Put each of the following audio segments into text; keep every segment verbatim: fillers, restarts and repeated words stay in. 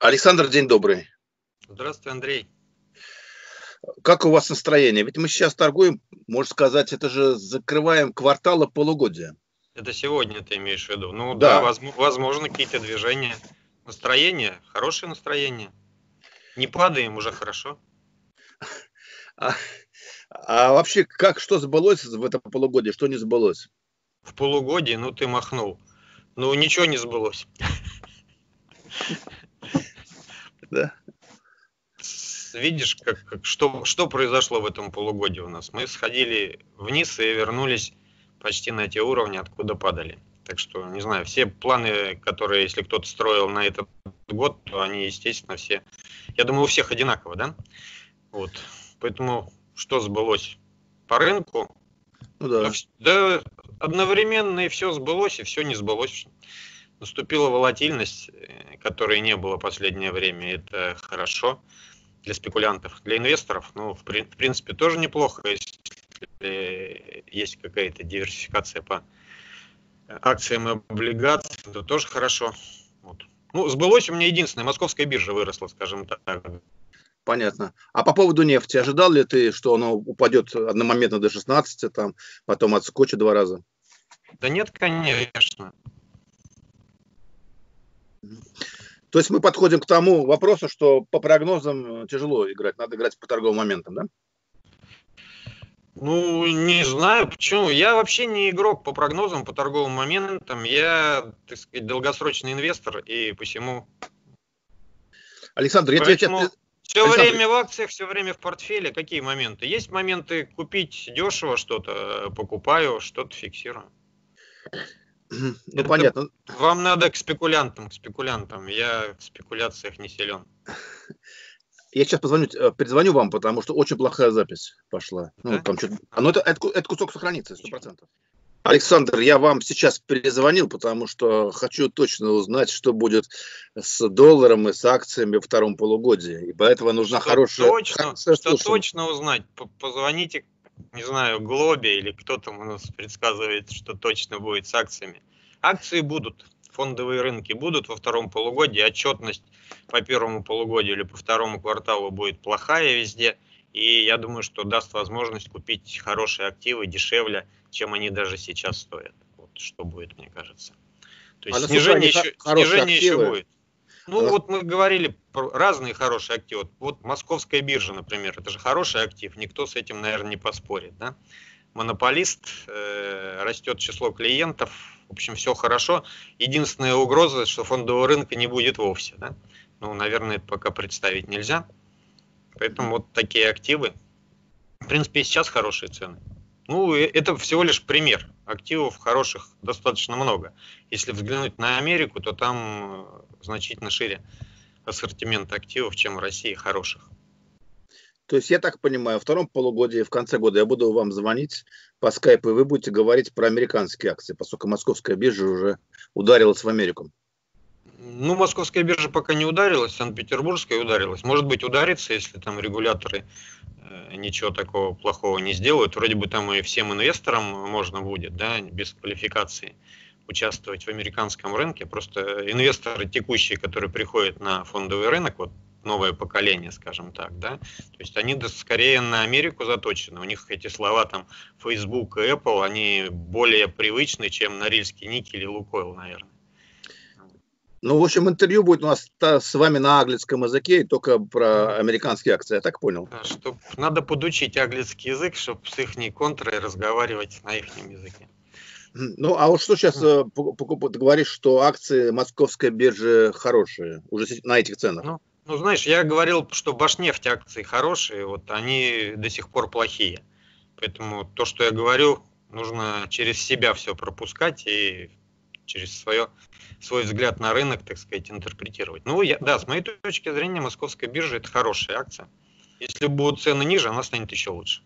Александр, день добрый. Здравствуй, Андрей. Как у вас настроение? Ведь мы сейчас торгуем, можно сказать, это же закрываем кварталы полугодия. Это сегодня ты имеешь в виду? Ну да, Да. возможно, возможно какие-то движения. Настроение, хорошее настроение. Не падаем, уже хорошо. А, а вообще, как, что сбылось в этом полугодии, что не сбылось? В полугодии, ну ты махнул. Ну ничего не сбылось. Да. Видишь, как, как, что, что произошло в этом полугодии у нас? Мы сходили вниз и вернулись почти на те уровни, откуда падали. Так что, не знаю, все планы, которые, если кто-то строил на этот год, то они, естественно, все, я думаю, у всех одинаково, да? Вот. Поэтому что сбылось по рынку? Ну да. Ну, да, одновременно и все сбылось, и все не сбылось. Наступила волатильность, которой не было в последнее время. Это хорошо для спекулянтов, для инвесторов. Ну, в, в принципе, тоже неплохо, если есть какая-то диверсификация по акциям и облигациям, то тоже хорошо. Вот. Ну, сбылось у меня единственное, московская биржа выросла, скажем так. Понятно. А по поводу нефти, ожидал ли ты, что оно упадет одномоментно до шестнадцати, там, потом отскочит два раза? Да нет, конечно. То есть мы подходим к тому вопросу, что по прогнозам тяжело играть, надо играть по торговым моментам, да? Ну, не знаю, почему. Я вообще не игрок по прогнозам, по торговым моментам. Я, так сказать, долгосрочный инвестор, и посему... Александр, я тебя сейчас... Все Александр... время в акциях, все время в портфеле. Какие моменты? Есть моменты купить дешево что-то, покупаю, что-то фиксирую. Ну, это понятно. Вам надо к спекулянтам, к спекулянтам. Я в спекуляциях не силен. Я сейчас позвоню, перезвоню вам, потому что очень плохая запись пошла. Да? Ну, там что-то... А, ну, это, это, это кусок сохранится, сто процентов. Александр, я вам сейчас перезвонил, потому что хочу точно узнать, что будет с долларом и с акциями во втором полугодии. И поэтому нужна что хорошая... Точно, что точно узнать, позвоните, не знаю, Глобе или кто там у нас предсказывает, что точно будет с акциями. Акции будут, фондовые рынки будут во втором полугодии, отчетность по первому полугодию или по второму кварталу будет плохая везде, и я думаю, что даст возможность купить хорошие активы дешевле, чем они даже сейчас стоят. Вот что будет, мне кажется. То есть а снижение, еще, снижение еще будет. Ну а вот мы говорили про разные хорошие активы. Вот московская биржа, например, это же хороший актив, никто с этим, наверное, не поспорит, да? Монополист, э, растет число клиентов, в общем, все хорошо. Единственная угроза, что фондового рынка не будет вовсе, да? Ну, наверное, это пока представить нельзя. Поэтому вот такие активы. В принципе, и сейчас хорошие цены. Ну, это всего лишь пример. Активов хороших достаточно много. Если взглянуть на Америку, то там значительно шире ассортимент активов, чем в России хороших. То есть, я так понимаю, во втором полугодии, в конце года я буду вам звонить по скайпу, и вы будете говорить про американские акции, поскольку московская биржа уже ударилась в Америку. Ну, московская биржа пока не ударилась, Санкт-Петербургская ударилась. Может быть, ударится, если там регуляторы э, ничего такого плохого не сделают. Вроде бы там и всем инвесторам можно будет, да, без квалификации участвовать в американском рынке. Просто инвесторы текущие, которые приходят на фондовый рынок, вот новое поколение, скажем так, да, то есть они скорее на Америку заточены. У них эти слова там Facebook и Apple, они более привычны, чем Норильский никель и Лукойл, наверное. Ну, в общем, интервью будет у нас с вами на английском языке, только про американские акции, я так понял. Чтоб, надо подучить английский язык, чтобы с их контрой разговаривать на их языке. Ну, а вот что сейчас ты говоришь, что акции московской биржи хорошие, уже на этих ценах? Ну, ну, знаешь, я говорил, что Башнефть акции хорошие, вот они до сих пор плохие. Поэтому то, что я говорю, нужно через себя все пропускать и через свое, свой взгляд на рынок, так сказать, интерпретировать. Ну, я, да, с моей точки зрения, московская биржа – это хорошая акция. Если будут цены ниже, она станет еще лучше.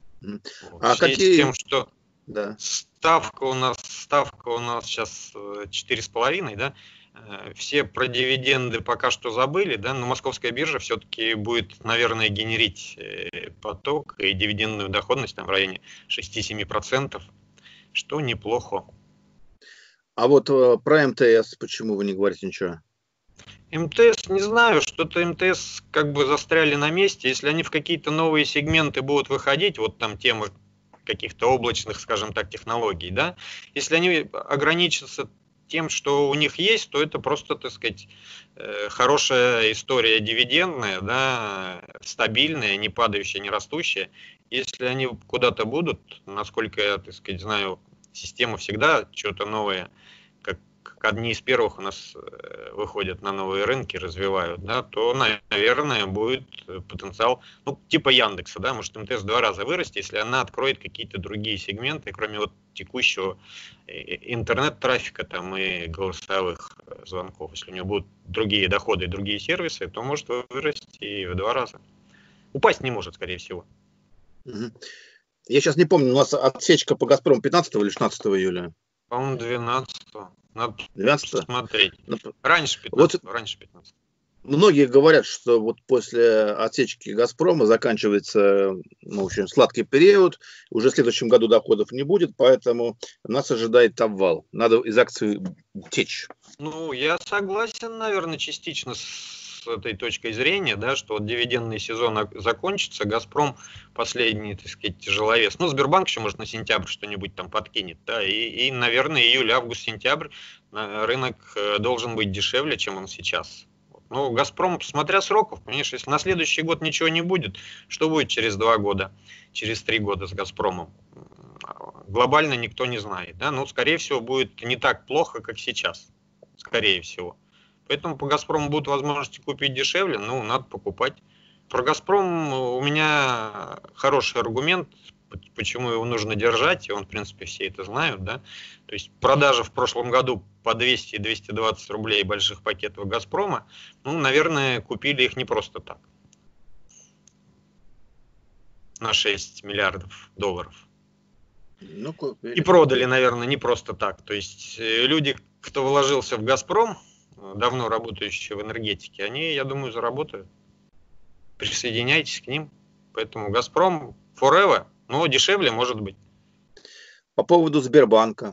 А в какие... с тем, что да. ставка у нас, ставка у нас сейчас четыре с половиной, да, все про дивиденды пока что забыли, да, но московская биржа все-таки будет, наверное, генерить поток и дивидендную доходность там в районе шесть-семь процентов, что неплохо. А вот про МТС почему вы не говорите ничего? МТС, не знаю, что-то МТС как бы застряли на месте. Если они в какие-то новые сегменты будут выходить, вот там темы каких-то облачных, скажем так, технологий, да, если они ограничатся тем, что у них есть, то это просто, так сказать, хорошая история дивидендная, да, стабильная, не падающая, не растущая. Если они куда-то будут, насколько я, так сказать, знаю, система всегда что-то новое, как, как одни из первых у нас выходят на новые рынки, развивают, да, то, наверное, будет потенциал, ну, типа Яндекса, да, может МТС в два раза вырасти, если она откроет какие-то другие сегменты, кроме вот текущего интернет-трафика там и голосовых звонков. Если у него будут другие доходы и другие сервисы, то может вырасти и в два раза. Упасть не может, скорее всего. Я сейчас не помню, у нас отсечка по Газпрому пятнадцатого или шестнадцатого июля? По-моему, двенадцатого. Надо двенадцатого? Смотреть. Раньше пятнадцатого. Вот раньше пятнадцатого. Многие говорят, что вот после отсечки Газпрома заканчивается, ну, в общем, сладкий период, уже в следующем году доходов не будет, поэтому нас ожидает обвал. Надо из акций течь. Ну, я согласен, наверное, частично с этой точкой зрения, да, что вот дивидендный сезон закончится, Газпром последний, так сказать, тяжеловес. Ну, Сбербанк еще, может, на сентябрь что-нибудь там подкинет, да, и, и, наверное, июль, август, сентябрь рынок должен быть дешевле, чем он сейчас. Ну, Газпром, смотря сроков, конечно, если на следующий год ничего не будет, что будет через два года, через три года с Газпромом? Глобально никто не знает, да, ну, скорее всего, будет не так плохо, как сейчас, скорее всего. Поэтому по Газпрому будут возможности купить дешевле, ну, надо покупать. Про Газпром у меня хороший аргумент, почему его нужно держать, и он, в принципе, все это знают, да. То есть продажа в прошлом году по двести - двести двадцать рублей больших пакетов Газпрома, ну, наверное, купили их не просто так. На шесть миллиардов долларов. Ну, и продали, наверное, не просто так. То есть люди, кто вложился в Газпром, давно работающие в энергетике, они, я думаю, заработают. Присоединяйтесь к ним. Поэтому Газпром forever, но дешевле может быть. По поводу Сбербанка.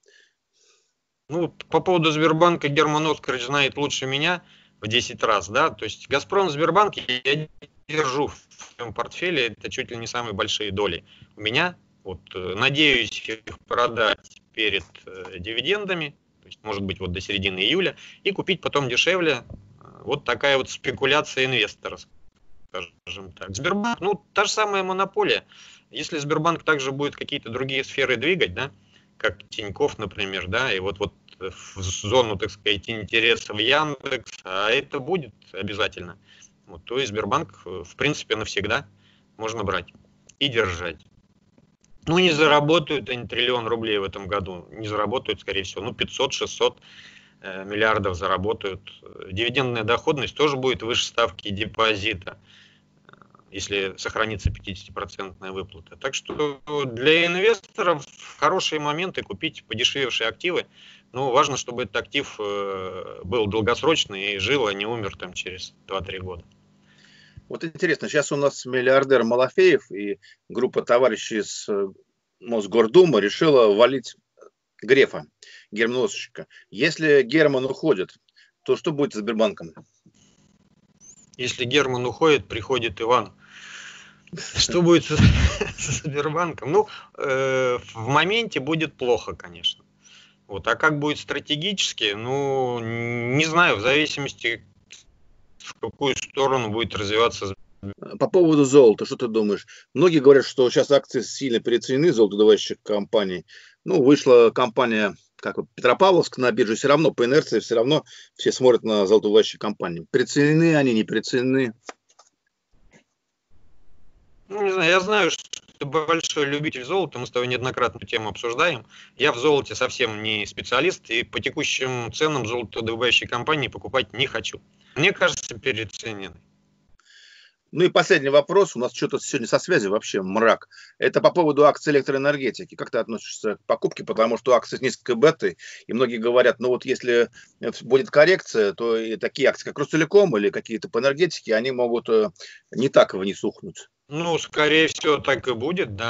Ну, по поводу Сбербанка Герман Оскарович знает лучше меня в десять раз, да. То есть Газпром, Сбербанк я держу в своем портфеле, это чуть ли не самые большие доли. У меня, вот, надеюсь их продать перед э, дивидендами, то есть, может быть, вот до середины июля, и купить потом дешевле. Вот такая вот спекуляция инвестора, скажем так. Сбербанк, ну, та же самая монополия. Если Сбербанк также будет какие-то другие сферы двигать, да, как Тинькофф, например, да, и вот, вот в зону, так сказать, интересов Яндекс, а это будет обязательно. Вот, то есть Сбербанк, в принципе, навсегда можно брать и держать. Ну, не заработают они триллион рублей в этом году, не заработают, скорее всего, ну, пятьсот-шестьсот э, миллиардов заработают. Дивидендная доходность тоже будет выше ставки депозита, если сохранится пятидесятипроцентная выплата. Так что для инвесторов хорошие моменты купить подешевевшие активы. Но важно, чтобы этот актив был долгосрочный и жил, а не умер там через два-три года. Вот интересно, сейчас у нас миллиардер Малафеев и группа товарищей из Мосгордумы решила валить Грефа, Германа Оскаровича. Если Герман уходит, то что будет с Сбербанком? Если Герман уходит, приходит Иван. Что будет со Сбербанком? Ну, э, в моменте будет плохо, конечно. Вот. А как будет стратегически? Ну, не знаю, в зависимости, в какую сторону будет развиваться. По поводу золота, что ты думаешь? Многие говорят, что сейчас акции сильно переоценены, золотодобывающих компаний. Ну, вышла компания, как вот Петропавловск на бирже, все равно по инерции, все равно все смотрят на золотодобывающие компании. Переоценены они, не переоценены? Ну, не знаю, я знаю, что ты большой любитель золота, мы с тобой неоднократно эту тему обсуждаем. Я в золоте совсем не специалист, и по текущим ценам золотодобывающие компании покупать не хочу. Мне кажется, переоценены. Ну и последний вопрос, у нас что-то сегодня со связью вообще мрак. Это по поводу акций электроэнергетики. Как ты относишься к покупке? Потому что акции с низкой бетой, и многие говорят, ну вот если будет коррекция, то и такие акции, как Ростелеком или какие-то по энергетике, они могут не так вниз ухнуть. Ну, скорее всего, так и будет, да.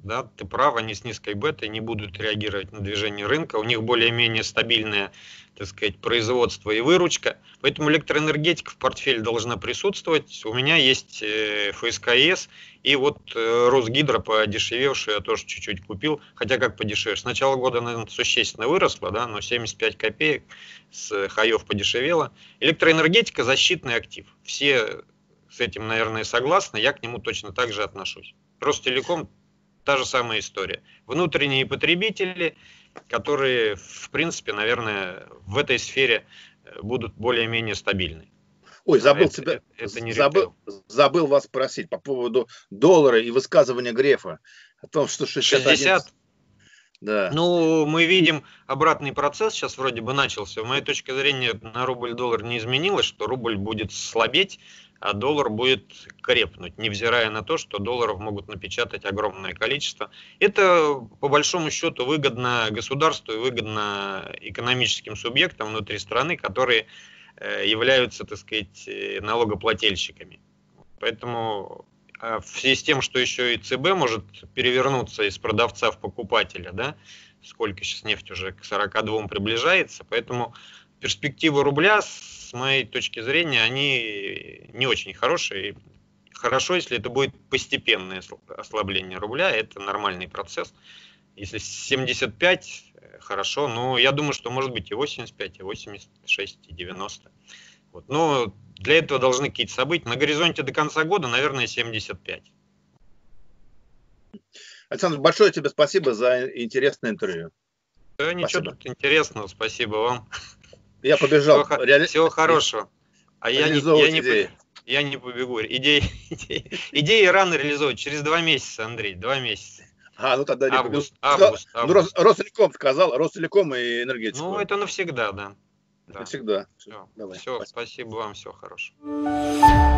Да, ты прав, они с низкой бетой не будут реагировать на движение рынка, у них более-менее стабильное, так сказать, производство и выручка, поэтому электроэнергетика в портфеле должна присутствовать. У меня есть эф эс ка эс и вот Росгидро подешевевший, я тоже чуть-чуть купил, хотя как подешевше, с начала года, наверное, существенно выросло, да, но семьдесят пять копеек с хаев подешевело. Электроэнергетика — защитный актив, все с этим, наверное, согласны, я к нему точно так же отношусь. Ростелеком — та же самая история. Внутренние потребители, которые, в принципе, наверное, в этой сфере будут более-менее стабильны. Ой, забыл это, тебя, это, это не забыл, забыл вас спросить по поводу доллара и высказывания Грефа о том, что шестьдесят один... шестьдесят? Да. Ну, мы видим обратный процесс, сейчас вроде бы начался. С моей точки зрения, на рубль-доллар не изменилось, что рубль будет слабеть, а доллар будет крепнуть, невзирая на то, что долларов могут напечатать огромное количество. Это, по большому счету, выгодно государству и выгодно экономическим субъектам внутри страны, которые являются, так сказать, налогоплательщиками. Поэтому в связи с тем, что еще и ЦБ может перевернуться из продавца в покупателя, да, сколько сейчас нефть уже к сорока двум приближается, поэтому перспективы рубля, с моей точки зрения, они не очень хорошие. Хорошо, если это будет постепенное ослабление рубля, это нормальный процесс. Если семьдесят пять, хорошо, но я думаю, что может быть и восемьдесят пять, и восемьдесят шесть, и девяносто. Вот. Но для этого должны какие-то события. На горизонте до конца года, наверное, семьдесят пять. Александр, большое тебе спасибо за интересное интервью. Да, ничего спасибо. Тут интересного, спасибо вам. Я побежал. Всего, Реали... Всего хорошего. А я не, я, не, я не побегу. Идеи, идеи, идеи рано реализовывать. Через два месяца, Андрей, два месяца. А, ну тогда не август, август, август. Ну, Ростелеком сказал, Ростелеком и энергетику. Ну, это навсегда, да. Навсегда. Все, Давай, все спасибо. спасибо вам, всего хорошего.